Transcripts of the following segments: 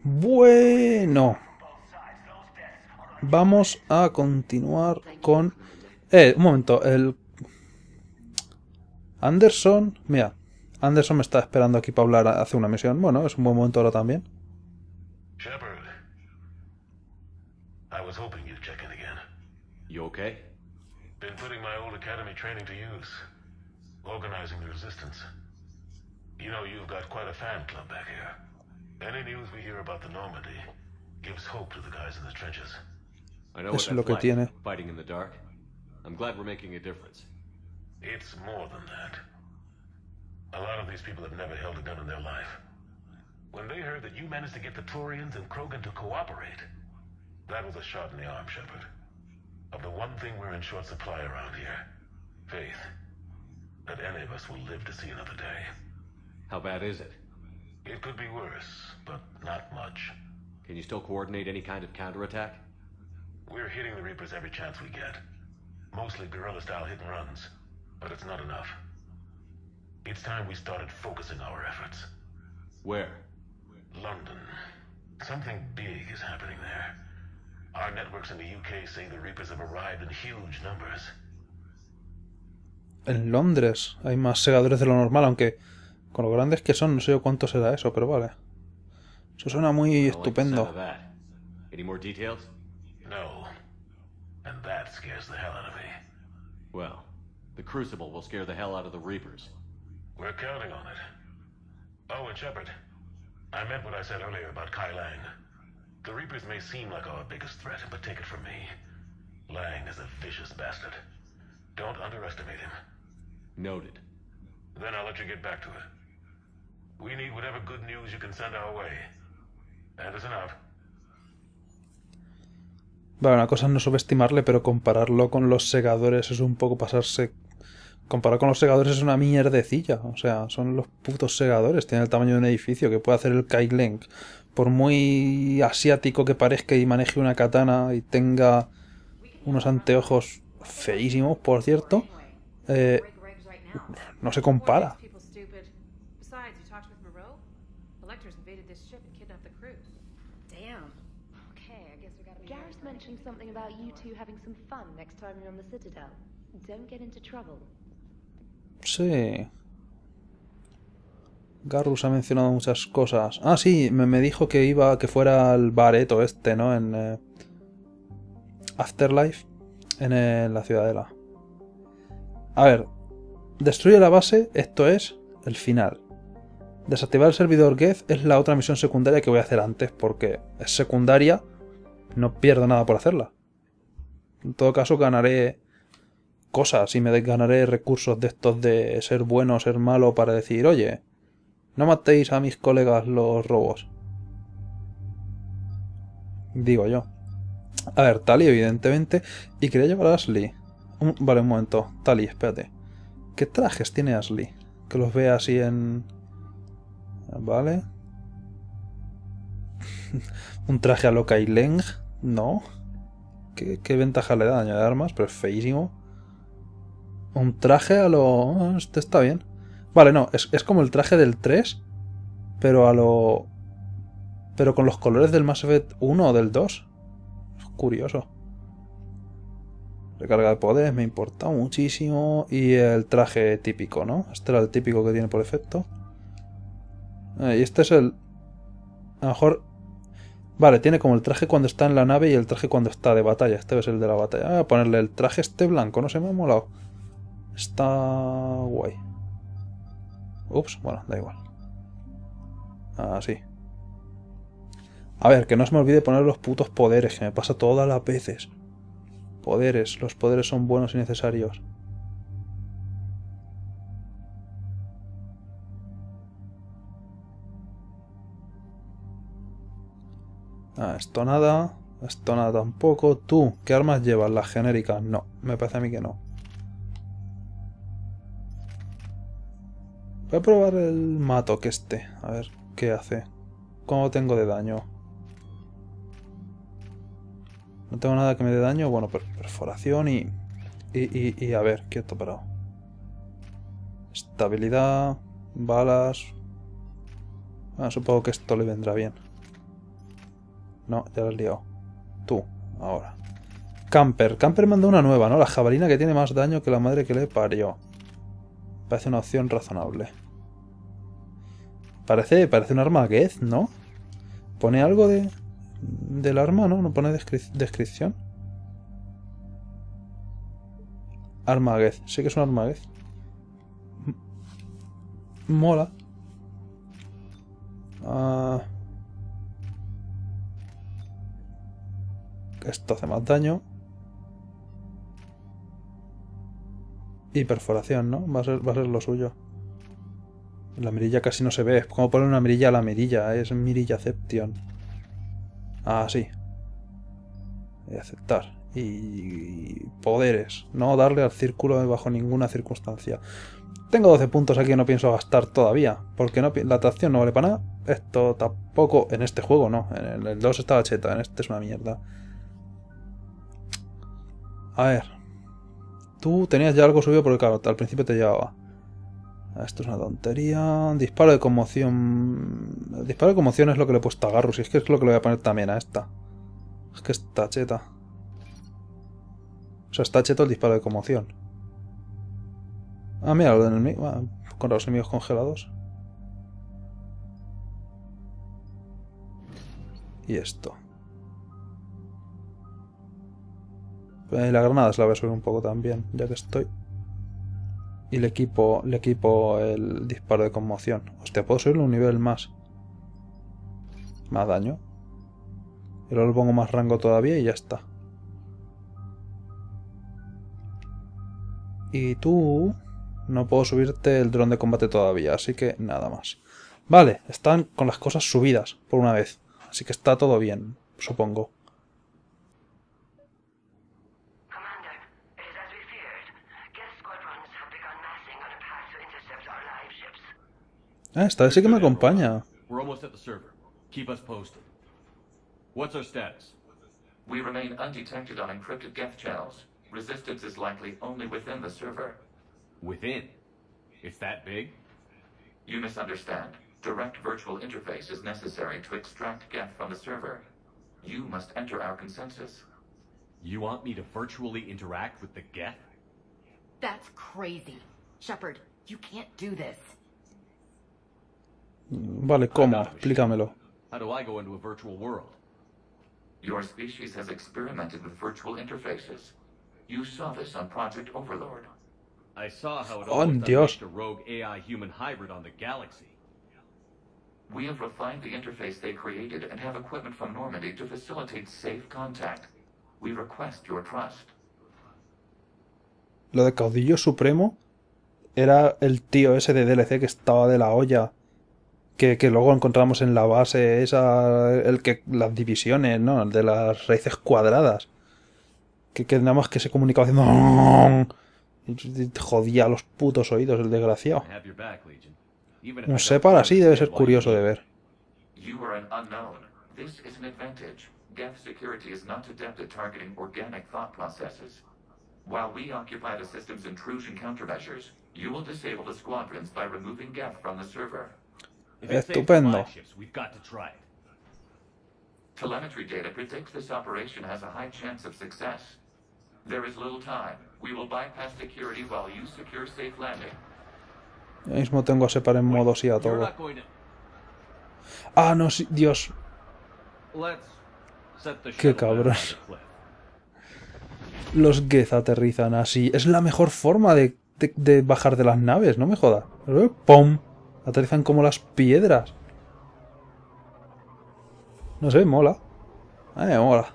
Bueno, vamos a continuar con... un momento, el... Anderson... Mira, Anderson me está esperando aquí para hablar hace una misión. Bueno, es un buen momento ahora también. Shepard, I was hoping you'd check in again. You okay? Been putting my old academy training to use. Organizing the resistance. You know, you've got quite a fan club back here. Any news we hear about the Normandy gives hope to the guys in the trenches. I know what Eso es lo that's que like, tiene. fighting in the dark. I'm glad we're making a difference. It's more than that. A lot of these people have never held a gun in their life. When they heard that you managed to get the Turians and Krogan to cooperate, that was a shot in the arm, Shepard. Of the one thing we're in short supply around here, faith. That any of us will live to see another day. How bad is it? It could be worse, but not much. Can you still coordinate any kind of counterattack? We're hitting the Reapers every chance we get. Mostly guerrilla-style hit-and-runs, but it's not enough. It's time we started focusing our efforts. Where? London. Something big is happening there. Our networks in the UK say the Reapers have arrived in huge numbers. En Londres hay más segadores de lo normal, aunque con lo grandes que son, no sé yo cuánto será eso, pero vale. Eso suena muy estupendo. Any more details? No. And that scares the hell out of me. Well, the Crucible will scare the hell out of the Reapers. We're counting on it. Oh, and Shepard, I meant what I said earlier about Kai Lang. The Reapers may seem like our biggest threat, but take it from me. Lang is a vicious bastard. Don't underestimate him. Noted. Then I'll let you get back to it. We need whatever good news you can send our way. Anderson out. Vale, una cosa es no subestimarle, pero compararlo con los segadores es un poco pasarse... Comparado con los segadores es una mierdecilla. O sea, son los putos segadores. Tienen el tamaño de un edificio que puede hacer el Kai Leng. Por muy asiático que parezca y maneje una katana y tenga unos anteojos feísimos, por cierto, no se compara. Garrus mentioned something about you two having some fun next time you're on the Citadel. Don't get into trouble. Sí. Garrus ha mencionado muchas cosas. Ah, sí, me dijo que iba, que fuera al bareto este, ¿no? En Afterlife, en la Ciudadela. A ver, destruye la base, esto es el final. Desactivar el servidor Geth es la otra misión secundaria que voy a hacer antes, porque es secundaria, no pierdo nada por hacerla. En todo caso ganaré cosas y me ganaré recursos de estos de ser bueno o ser malo para decir, oye, no matéis a mis colegas los robos. Digo yo. A ver, Tali, evidentemente. Y quería llevar a Ashley. Vale, un momento. Tali, espérate. ¿Qué trajes tiene Ashley? Que los vea así en... Vale. Un traje a lo Kai Leng. No. ¿Qué ventaja le da? Daño de armas, pero es feísimo. Un traje a lo... Este está bien. Vale, no, es como el traje del 3, pero a lo... Pero con los colores del Mass Effect 1 o del 2. Es curioso. Recarga de poderes me importa muchísimo. Y el traje típico, ¿no? Este era el típico que tiene por defecto. Y este es el... A lo mejor... Vale, tiene como el traje cuando está en la nave y el traje cuando está de batalla. Este es el de la batalla. Voy a ponerle el traje este blanco, no sé, me ha molado. Está guay. Ups, bueno, da igual. Así. A ver, que no se me olvide poner los putos poderes, que me pasa todas las veces. Poderes, los poderes son buenos y necesarios. Esto nada tampoco. Tú, ¿qué armas llevas? Las genéricas. No, me parece a mí que no. Voy a probar el Matok este. A ver qué hace. ¿Cómo tengo de daño? No tengo nada que me dé daño. Bueno, perforación y a ver, quieto parado. Estabilidad. Balas. Supongo que esto le vendrá bien. No, ya la has liado. Tú, ahora. Camper. Camper mandó una nueva, ¿no? La jabalina que tiene más daño que la madre que le parió. Parece una opción razonable. Parece un arma Geth, ¿no? ¿Pone algo del arma, no? ¿No pone descripción? Arma Geth. Sí que es un arma Geth. Mola. Esto hace más daño. Y perforación, ¿no? Va a ser lo suyo. La mirilla casi no se ve. Es como poner una mirilla a la mirilla. Es mirilla Ception. Ah, sí. Y aceptar. Y poderes. No darle al círculo bajo ninguna circunstancia. Tengo 12 puntos aquí que no pienso gastar todavía. Porque la atracción no vale para nada. Esto tampoco. En este juego no. En el 2 estaba cheta. En este es una mierda. A ver. Tú tenías ya algo subido porque claro, al principio te llevaba. Esto es una tontería. Disparo de conmoción. El disparo de conmoción es lo que le he puesto a Garrus. Y es que es lo que le voy a poner también a esta. Es que está cheta. O sea, está cheto el disparo de conmoción. Ah, mira, lo del enemigo. Ah, con los enemigos congelados. Y esto. La granada se la voy a subir un poco también, ya que estoy. Y le equipo el disparo de conmoción. Hostia, puedo subirle un nivel más. Más daño. Y luego le pongo más rango todavía y ya está. Y tú... No puedo subirte el dron de combate todavía, así que nada más. Vale, están con las cosas subidas por una vez. Así que está todo bien, supongo. Ah, esta vez sí que me acompaña. We're almost at the server. Keep us posted. What's our status? We remain undetected on encrypted Geth channels. Resistance is likely only within the server. Within? It's that big? You misunderstand. Direct virtual interface is necessary to extract Geth from the server. You must enter our consensus. You want me to virtually interact with the Geth? That's crazy. Shepard, you can't do this. Vale, ¿cómo? Explícamelo. How do I go into a virtual world? Your species has experimented with virtual interfaces. You saw this on Project Overlord. I saw how it Oh, almost Dios. unleashed a rogue AI-human hybrid on the galaxy. We have refined the interface they created and have equipment from Normandy to facilitate safe contact. We request your trust. Lo de Caudillo Supremo era el tío ese de DLC que estaba de la olla. Que luego encontramos en la base esa, las divisiones, ¿no? El de las raíces cuadradas. Que nada más que se comunicaba haciendo... Y te jodía los putos oídos, el desgraciado. I have your back, Legion. Even if Un I don't separ así debe ser understand why curioso you de need ver. You are an unknown. This is an advantage. Geth security is not adept at targeting organic thought processes. While we occupy the system's intrusion countermeasures, you will disable the squadrons by removing Geth from the server. If it saves Estupendo. flagships, we've got to try it. Telemetry data predicts this operation has a high chance of success. There is little time. We will bypass security while you secure safe landing. Ahora mismo tengo a Separ en modo sí a You're todo. not going to... Ah, no, sí, Dios. Let's set the Qué shuttle down on cabrón. the cliff. Los Geth aterrizan así. Es la mejor forma de bajar de las naves, no me jodas. ¡Pum! Aterrizan como las piedras. No sé, mola. Mola.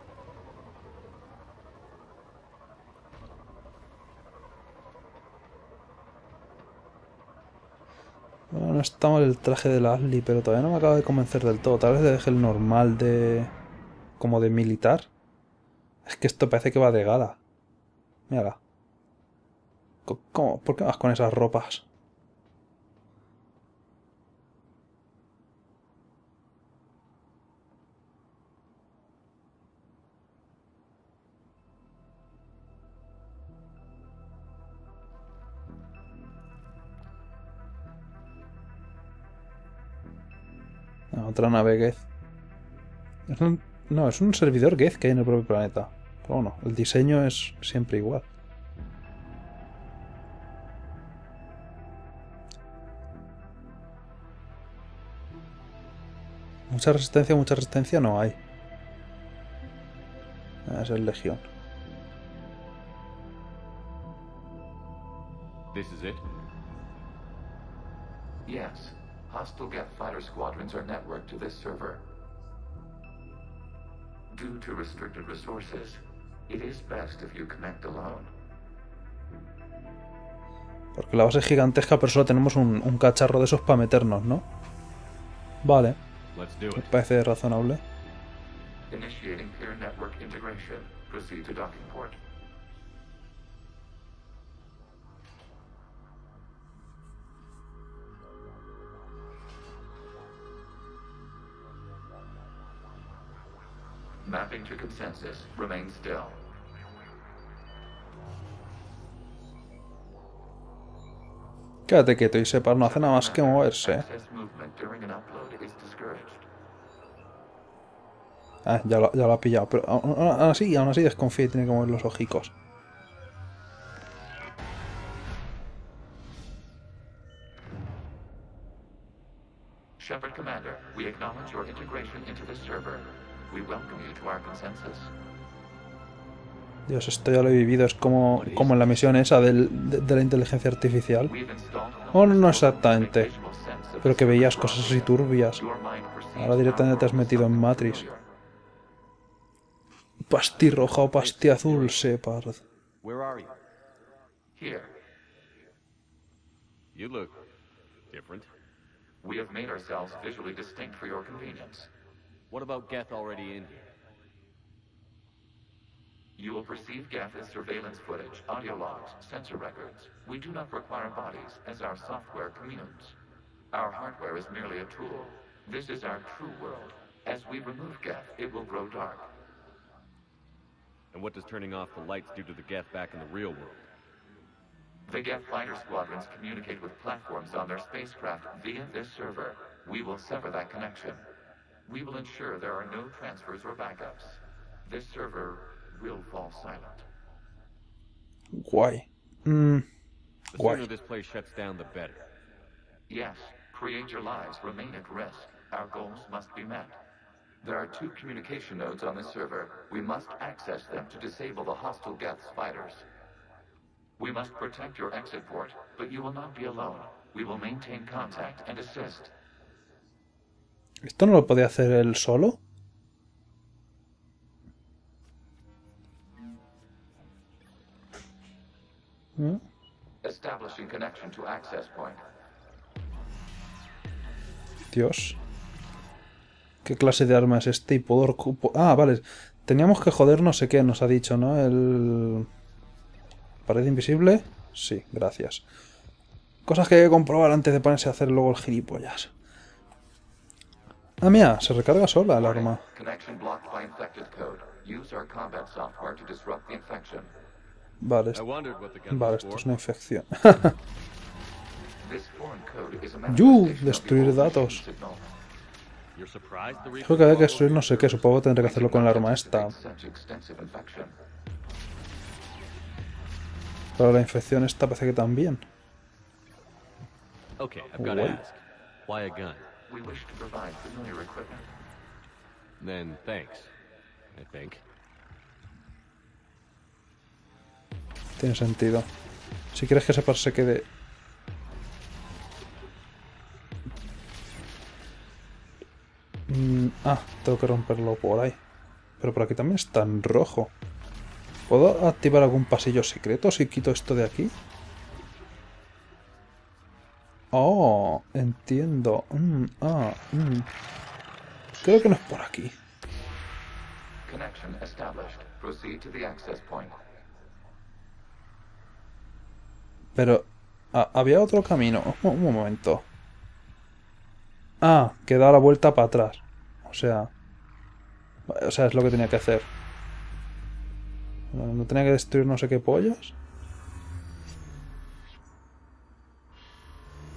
Bueno, no está mal el traje de la Ashley, pero todavía no me acaba de convencer del todo. Tal vez le deje el normal de... como de militar. Es que esto parece que va de gala. Mírala. ¿Cómo? ¿Por qué vas con esas ropas? Otra nave Geth. No, es un servidor Geth que hay en el propio planeta. Pero bueno, el diseño es siempre igual. Mucha resistencia no hay. Es el Legión. This is it? Yes. Hostile Geth fighter squadrons are networked to this server. Due to restricted resources, it is best if you connect alone. Porque la base es gigantesca, pero solo tenemos un cacharro de esos para meternos, ¿no? Vale. Let's do Me it. parece razonable. Initiating peer network integration. Proceed to docking port. Mapping to consensus. Remain still. Quédate quieto y Shepard no hace nada más que moverse. Access movement during an upload is discouraged. Ah, ya lo ha pillado. Pero aún así desconfía y tiene que mover los ojicos. Shepard Commander, we acknowledge your integration into this server. We welcome you to our consensus. Dios, esto ya lo he vivido. Es como en la misión esa de la inteligencia artificial. We've installed Oh, no exactamente. Pero que veías cosas así turbias. your mind perceives Ahora directamente te has metido en Matrix. Pasti roja o pasti azul, Shepard. Where are you? Here, You look different. we have made ourselves visually distinct for your convenience. What about Geth already in here? You will perceive Geth as surveillance footage, audio logs, sensor records. We do not require bodies, as our software communes. Our hardware is merely a tool. This is our true world. As we remove Geth, it will grow dark. And what does turning off the lights do to the Geth back in the real world? The Geth fighter squadrons communicate with platforms on their spacecraft via this server. We will sever that connection. We will ensure there are no transfers or backups. This server will fall silent. Guay. The Guay. sooner this place shuts down, the better. Yes, create your lives remain at risk. Our goals must be met. There are 2 communication nodes on this server. We must access them to disable the hostile Geth's fighters. We must protect your exit port, but you will not be alone. We will maintain contact and assist. ¿Esto no lo podía hacer él solo? ¿Mm? Establishing connection to access point. Dios. ¿Qué clase de arma es este? Y puedo... Ah, vale. Teníamos que joder no sé qué, nos ha dicho, ¿no? El... ¿Pared invisible? Sí, gracias. Cosas que hay que comprobar antes de ponerse a hacer luego el gilipollas. Ah, mira, se recarga sola el arma. Connection blocked by infected code. Use our combat software to disrupt the infection. Vale, I wondered what the gun vale, was esto for. es una infección. This foreign code is a Yu, manifestation of the destruir old datos. signal. You're surprised the Creo que hay que destruir no sé qué, supongo que tendré que hacerlo con el arma esta. Such extensive infection. Pero la infección esta parece que también. Okay, I've got to What? ask. Why a gun? We wish to provide familiar equipment. Then thanks, I think. Tiene sentido. Si quieres que Shepard se quede... tengo que romperlo por ahí. Pero por aquí también está en rojo. ¿Puedo activar algún pasillo secreto si quito esto de aquí? Oh, entiendo. Creo que no es por aquí. Connection established. Proceed to the access point. Pero... había otro camino. Un momento. Ah, que da la vuelta para atrás. O sea, es lo que tenía que hacer. ¿No tenía que destruir no sé qué pollas?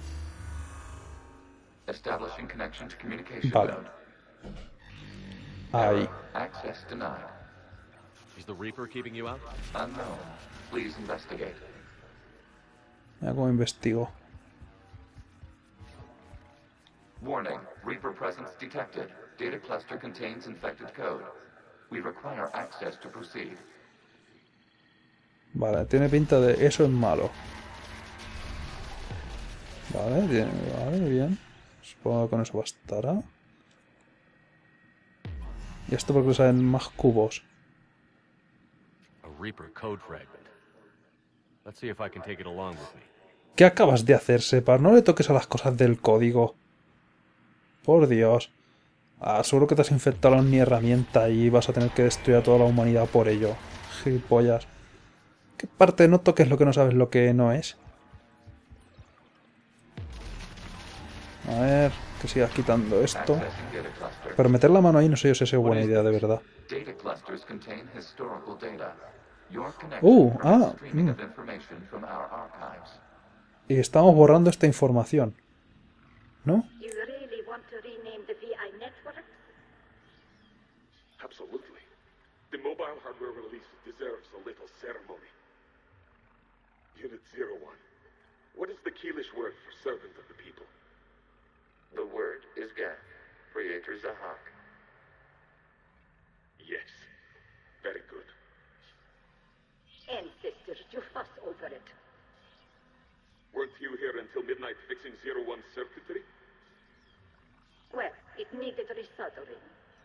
Establishing connection to communication Vale. node. Ahí. Access denied. Is the Reaper keeping you out? Unknown. Please investigate. Mira cómo investigo. Warning. Reaper presence detected. Data cluster contains infected code. We require access to proceed. Vale, tiene pinta de eso es malo. Vale, vale, bien. Supongo que con eso bastará. ¿Y esto porque salen más cubos? A Reaper code fragment. Let's see if I can take it along with me. ¿Qué acabas de hacer, Shepard? No le toques a las cosas del código. Por Dios. Ah, seguro que te has infectado ni herramienta y vas a tener que destruir a toda la humanidad por ello. Gilipollas. ¿Qué parte no toques lo que no sabes lo que no es? A ver, que sigas quitando esto. Accessing data cluster. Pero meter la mano ahí no sé yo si es buena idea de verdad. Data clusters contain historical data. Your connection permits streaming of information from our archives. Y estamos borrando esta información. ¿No? You really want to rename the VI network? Absolutely. The mobile hardware release deserves a little ceremony. Unit 01. What is the Keelish word for servant of the people? The word is Geth. Creator Zahak. Yes. Very good. Ancestors, you fuss over it. Weren't you here until midnight fixing 01's circuitry? Well, it needed resoldering.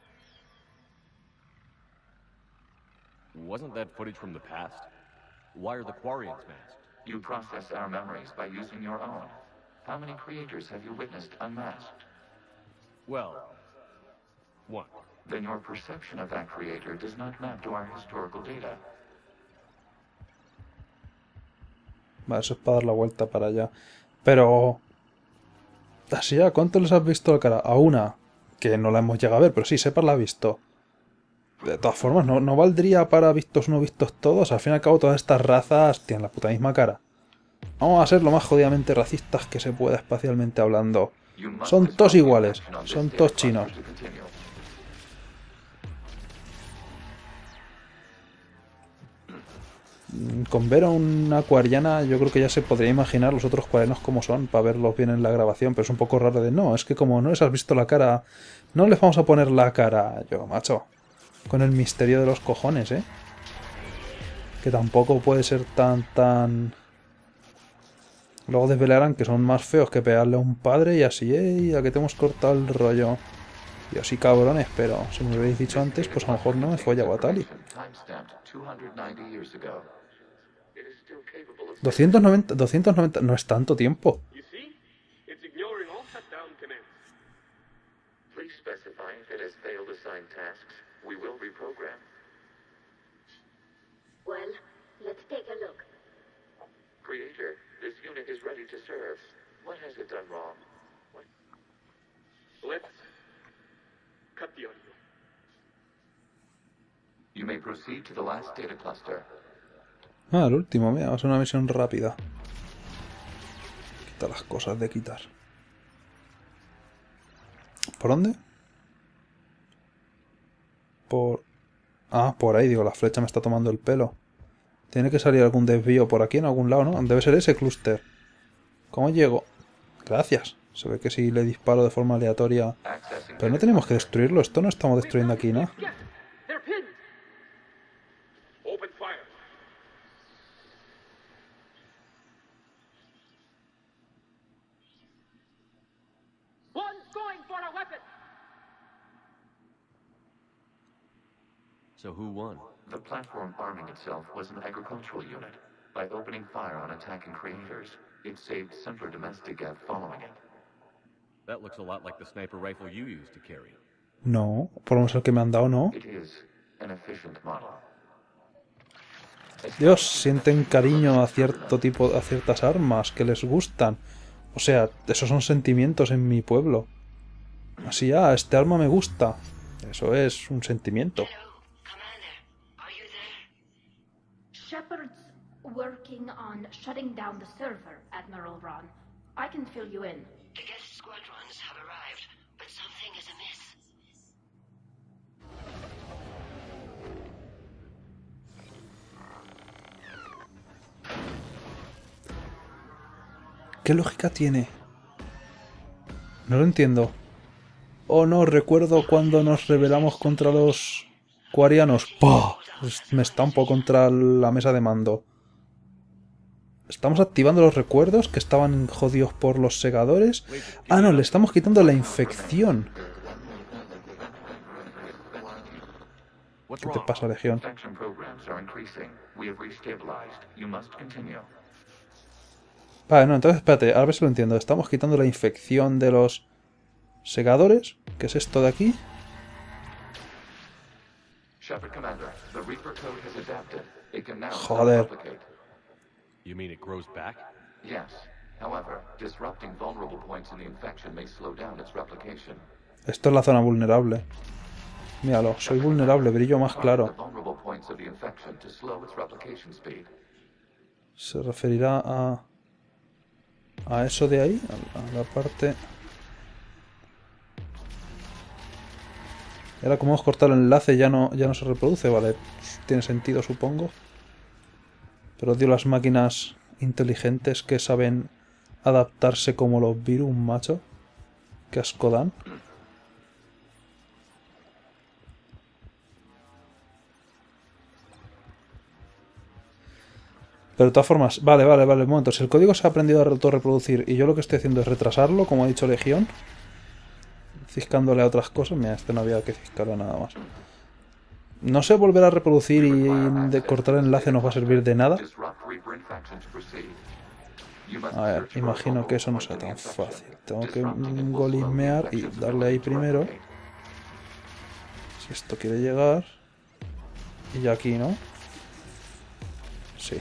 Wasn't that footage from the past? Why are the Quarians masked? You process our memories by using your own. How many creators have you witnessed unmasked? Well, one. Then your perception of that creator does not map to our historical data. Vale, eso es para dar la vuelta para allá. Pero... Así ya, ¿cuánto les has visto la cara? A una, que no la hemos llegado a ver, pero sí, Shepard la ha visto. De todas formas, no valdría para vistos no vistos todos. Al fin y al cabo, todas estas razas tienen la puta misma cara. Vamos a ser lo más jodidamente racistas que se pueda espacialmente hablando. Son todos iguales, son todos chinos. Con ver a una acuariana yo creo que ya se podría imaginar los otros cuarenos como son para verlos bien en la grabación, pero es un poco raro de no, es que como no les has visto la cara, no les vamos a poner la cara. Yo, macho, con el misterio de los cojones, que tampoco puede ser tan... Luego desvelarán que son más feos que pegarle a un padre y así, a que te hemos cortado el rollo. Y así cabrones, pero si me lo hubierais dicho antes, pues a lo mejor no me follaba a Tali. 290 no es tanto tiempo. You see? It's ignoring all shutdown commands. Please specify if it has failed assigned tasks. We will reprogram. Well, let's take a look. Creator, this unit is ready to serve. What has it done wrong? Let's cut the audio. You may proceed to the last data cluster. Ah, el último, mira, vamos a una misión rápida. Quita las cosas de quitar. ¿Por dónde? Por... Ah, por ahí, digo, la flecha me está tomando el pelo. Tiene que salir algún desvío por aquí en algún lado, ¿no? Debe ser ese clúster. ¿Cómo llego? Gracias. Se ve que si le disparo de forma aleatoria... Pero no tenemos que destruirlo. Esto no estamos destruyendo aquí, ¿no? Open fire. One's going for a weapon! So who won? The platform arming itself was an agricultural unit. By opening fire on attacking creators, it saved simpler domestic Geth following it. That looks a lot like the sniper rifle you used to carry. No, por lo menos el que me han dado no. It is an efficient model. Dios, sienten cariño a cierto tipo, a ciertas armas que les gustan. O sea, esos son sentimientos en mi pueblo. Así, este arma me gusta. Eso es un sentimiento. Shepard's working on shutting down the server, Admiral Ron. I can fill you in. The Geth squadrons have arrived, but something is amiss. ¿Qué lógica tiene? No lo entiendo. Oh no, recuerdo cuando nos rebelamos contra los quarianos. ¡Pah! Me estampo contra la mesa de mando. ¿Estamos activando los recuerdos que estaban jodidos por los segadores? Ah, no, le estamos quitando la infección. ¿Qué te pasa, Legión? Infection programs are increasing. We have restabilized. You must continue. Vale, no, entonces espérate, a ver si lo entiendo. Estamos quitando la infección de los segadores. ¿Qué es esto de aquí? Shepard Commander, the Reaper code has adapted. It can now Joder. self-replicate. You mean it grows back? Yes. However, disrupting vulnerable points in the infection may slow down its replication. Esto es la zona vulnerable. Míralo, soy vulnerable, brillo más The claro. vulnerable points of the infection to slow its replication speed. Se referirá a eso de ahí, a la parte... Ahora como hemos cortado el enlace ya no se reproduce, vale, tiene sentido supongo. Pero odio las máquinas inteligentes que saben adaptarse como los virus, macho. Qué asco dan. Pero de todas formas, vale, un momento. Si el código se ha aprendido a autorreproducir y yo lo que estoy haciendo es retrasarlo, como ha dicho Legión, ciscándole a otras cosas, mira, este no había que ciscarle nada más. No sé, volver a reproducir y de cortar el enlace nos va a servir de nada. Disrupt Reaper infection to proceed. You must A ver, search for a imagino vulnerable que eso no point sea in the tan infection. fácil. Tengo que Disrupting it will slow the golismear y infection's darle ahí ability to primero. replicate. Si esto quiere llegar. Y ya aquí, ¿no? Sí.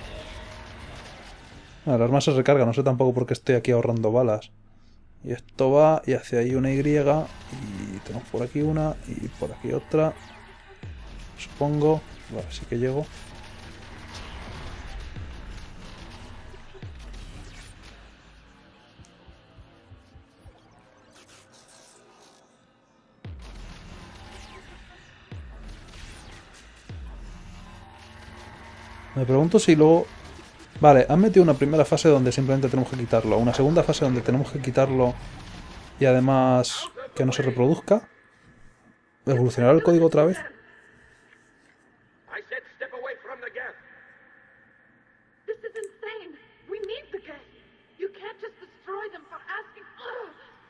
El arma se recarga, no sé tampoco por qué estoy aquí ahorrando balas. Y esto va y hacia ahí una Y. Y tenemos por aquí una y por aquí otra. Supongo. Vale, sí que llego. Me pregunto si luego... Vale, han metido una primera fase donde simplemente tenemos que quitarlo. Una segunda fase donde tenemos que quitarlo y además que no se reproduzca. ¿Evolucionará el código otra vez? I said step away from the gas. This is insane. We need the gas. You can't just destroy them for asking. Ugh.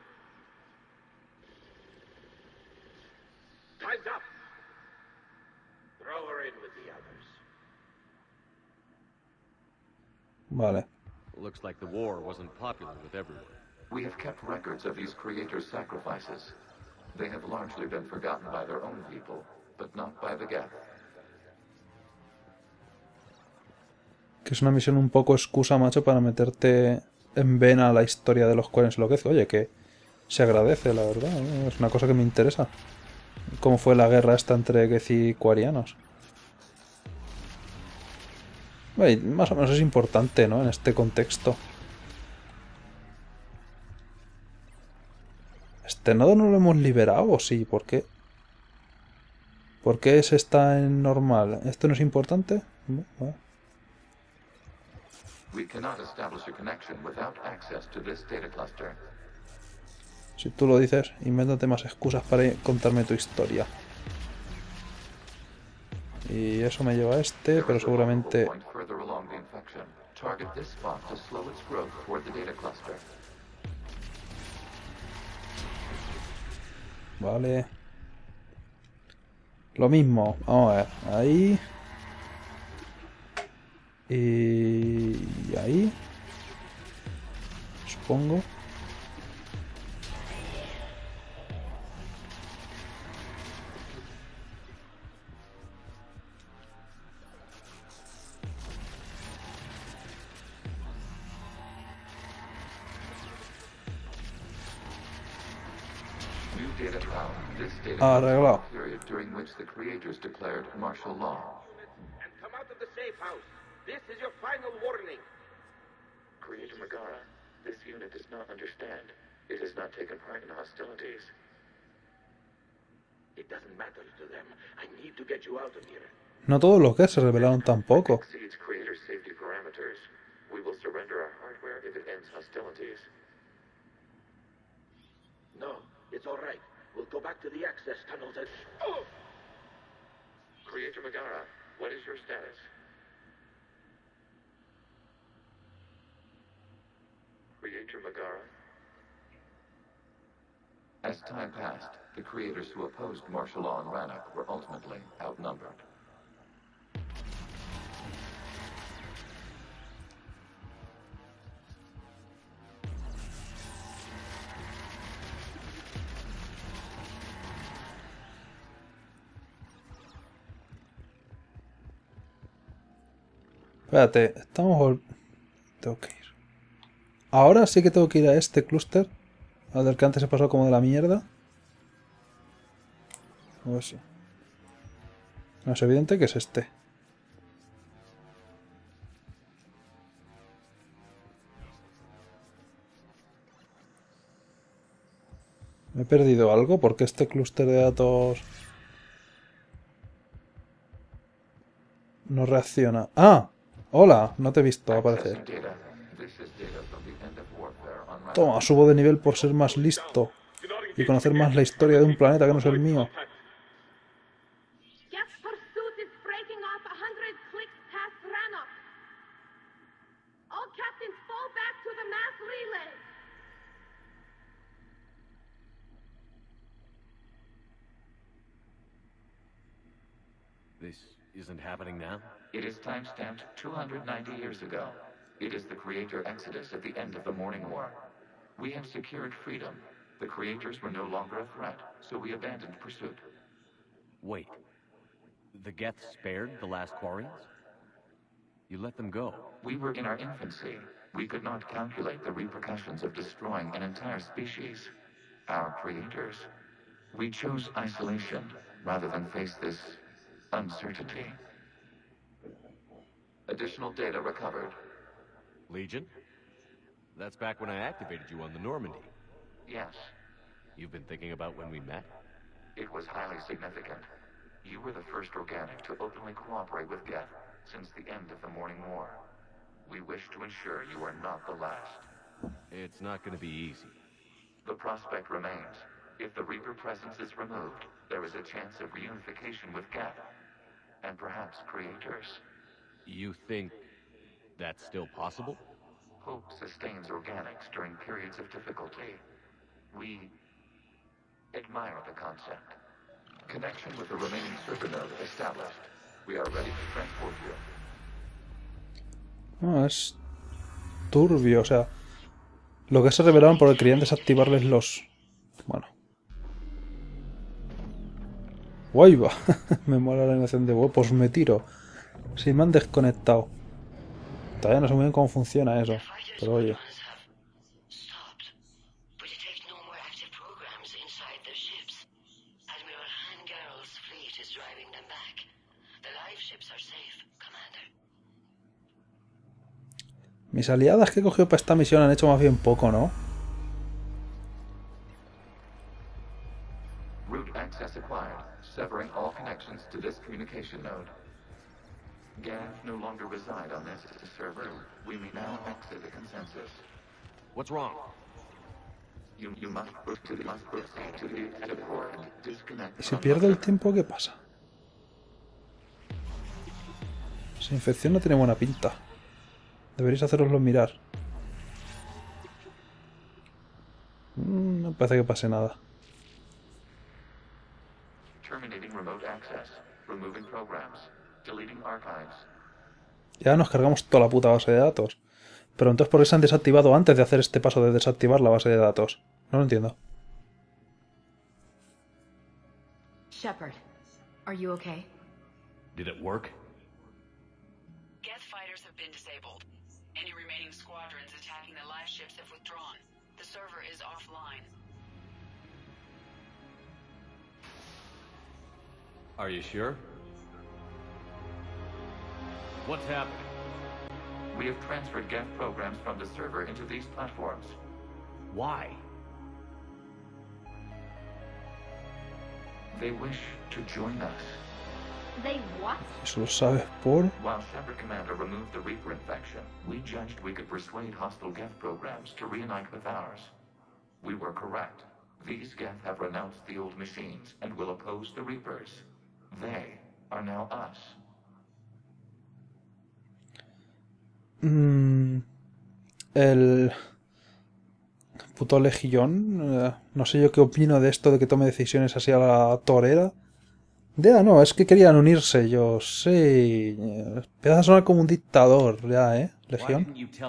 Time's up. Throw her in with the others. Vale. Looks like the war wasn't popular with everyone. We have kept records of these creators' sacrifices. They have largely been forgotten by their own people, but not by the Geth. Que es una misión un poco excusa, macho, para meterte en vena a la historia de los cuales enloquece. Oye, que se agradece, la verdad. Es una cosa que me interesa. ¿Cómo fue la guerra esta entre Geth y quarianos? Más o menos es importante, ¿no? En este contexto. ¿Este nodo no lo hemos liberado o sí? ¿Por qué? ¿Por qué ese está en normal? ¿Esto no es importante? Bueno. We cannot establish a connection without access to this data cluster. Si tú lo dices, invéntate más excusas para contarme tu historia. Y eso me lleva a este, pero seguramente... Point further along the infection. Target this spot to slow its growth toward the data cluster. Vale. Lo mismo. Vamos a ver. Ahí. Y ahí. Supongo. New data found. This data Arreglado. is the period during which the creators declared martial law. And come out of the safe house. This is your final warning. Creator Megara, this unit does not understand. It has not taken part in hostilities. It doesn't matter to them. I need to get you out of here. No todos los que se revelaron tampoco. Exceeds creator safety parameters. We will surrender our hardware if it ends hostilities. It's all right. We'll go back to the access tunnels and... Oh! Creator Megara, what is your status? Creator Megara? As time passed, the creators who opposed martial law in Rannoch were ultimately outnumbered. Espérate, tengo que ir. Ahora sí que tengo que ir a este clúster. Al del que antes se pasó como de la mierda. O eso. No es evidente que es este. ¿Me he perdido algo? ¿Por qué este clúster de datos no reacciona? ¡Ah! ¡Hola! No te he visto aparecer. Toma, subo de nivel por ser más listo y conocer más la historia de un planeta que no es el mío. Geth's pursuit is breaking off 100 clicks past Rannoch. All captains fall back to the mass relay. This isn't happening now? It is time-stamped 290 years ago. It is the Creator Exodus at the end of the Morning War. We have secured freedom. The Creators were no longer a threat, so we abandoned pursuit. Wait. The Geth spared the last Quarians? You let them go. We were in our infancy. We could not calculate the repercussions of destroying an entire species. Our creators. We chose isolation rather than face this uncertainty. Additional data recovered. Legion? That's back when I activated you on the Normandy. Yes, You've been thinking about when we met? it was highly significant. You were the first organic to openly cooperate with Geth since the end of the Morning War. We wish to ensure you are not the last. It's not gonna be easy. The prospect remains. If the Reaper presence is removed, there is a chance of reunification with Geth, and perhaps creators. You think that's still possible? Hope sustains organics during periods of difficulty. We admire the concept. Connection with the remaining server node established. We are ready to transport you. No, es turbio, o sea, lo que se revelaron porque querían desactivarles los... Bueno. ¡Guay va! Me mola la animación de pues me tiro. Si me han desconectado. Todavía no sé muy bien cómo funciona eso, pero oye. Mis aliadas que he cogido para esta misión han hecho más bien poco, ¿no? Route access acquired, severing all connections to this communication node. Geth no longer reside on this server. We may now exit the consensus. What's wrong? You must proceed to the exit port and disconnect. ¿Y si pierdo el tiempo, qué pasa? Esa infección no tiene buena pinta. Deberéis haceroslo mirar. No parece que pase nada. Terminating remote access. Removing programs. Deleting archives. Ya nos cargamos toda la puta base de datos. Pero entonces, ¿por qué se han desactivado antes de hacer este paso de desactivar la base de datos? No lo entiendo. Shepard, are you okay? Did it work? Geth fighters have been disabled. Any remaining squadrons attacking the live ships have withdrawn. The server is offline. Are you sure? What's happening? We have transferred Geth programs from the server into these platforms. Why? They wish to join us. They what? Eso lo sabes por... While Shepard Commander removed the Reaper infection, we judged we could persuade hostile Geth programs to reunite with ours. We were correct. These Geth have renounced the old machines and will oppose the Reapers. They are now us. El puto Legión, no sé yo qué opino de esto de que tome decisiones así a la torera. No, es que querían unirse, yo sí. Empieza a sonar como un dictador, ya, Legión.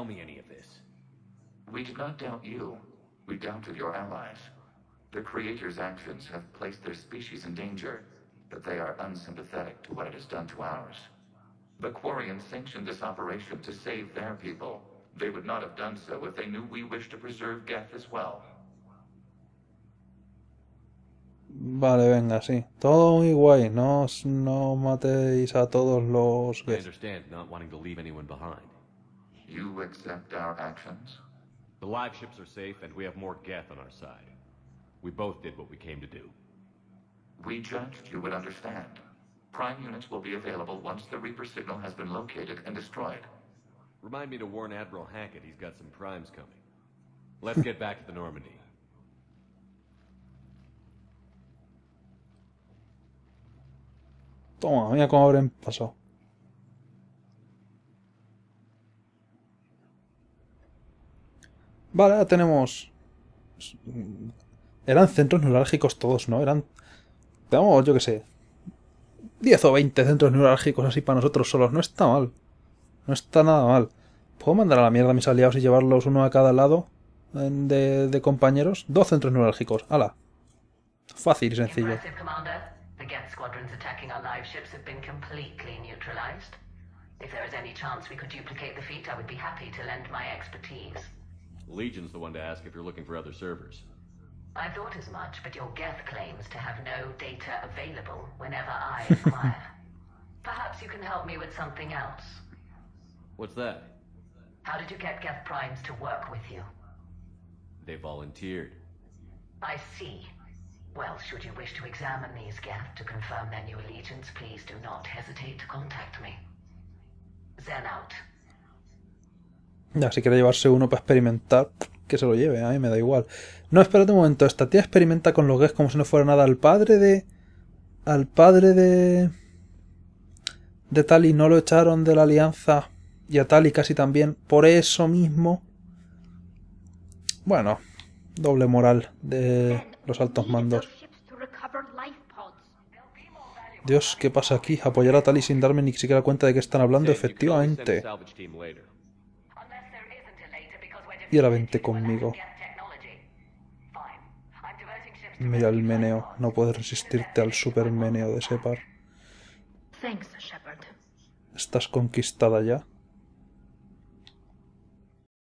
We did not doubt you. We doubted your allies. The Creator's actions have placed their species in danger, but they are unsympathetic to what it has done to ours. The Quarians sanctioned this operation to save their people. They would not have done so if they knew we wished to preserve Geth as well. Vale, venga, sí. Todo muy guay. No matéis a todos los I understand not wanting to leave anyone behind. You accept our actions? The live ships are safe, and we have more Geth on our side. We both did what we came to do. We judged you would understand. Prime units will be available once the Reaper signal has been located and destroyed. Remind me to warn Admiral Hackett he's got some primes coming. Let's get back to the Normandy. Toma, mira cómo habrán pasado. Vale, ya tenemos... Eran centros neurálgicos todos, ¿no? Tenemos, yo qué sé, 10 o 20 centros neurálgicos así para nosotros solos. No está mal. No está nada mal. ¿Puedo mandar a la mierda a mis aliados y llevarlos uno a cada lado de compañeros? 2 centros neurálgicos. ¡Hala! Fácil y sencillo. Impressive, Commander. The Geth squadrons attacking our live ships have been completely neutralized. If there is any chance we could duplicate the feat, I would be happy to lend my expertise. Legion's the one to ask if you're looking for other servers. I thought as much, but your Geth claims to have no data available whenever I inquire. Perhaps you can help me with something else. What's that? How did you get Geth primes to work with you? They volunteered. I see. Well, should you wish to examine these Geth to confirm their new allegiance, please do not hesitate to contact me. Zen out. Ya, si quiere llevarse uno para experimentar, que se lo lleve, a mí me da igual. No, espérate un momento, esta tía experimenta con los Geth como si no fuera nada. Al padre de Tali no lo echaron de la alianza, y a Tali casi también, por eso mismo. Bueno, doble moral de los altos mandos. Dios, ¿qué pasa aquí? Apoyar a Tali sin darme ni siquiera cuenta de que están hablando, efectivamente. Y ahora vente conmigo. Mira el meneo. No puedes resistirte al super meneo de Separ. ¿Estás conquistada ya?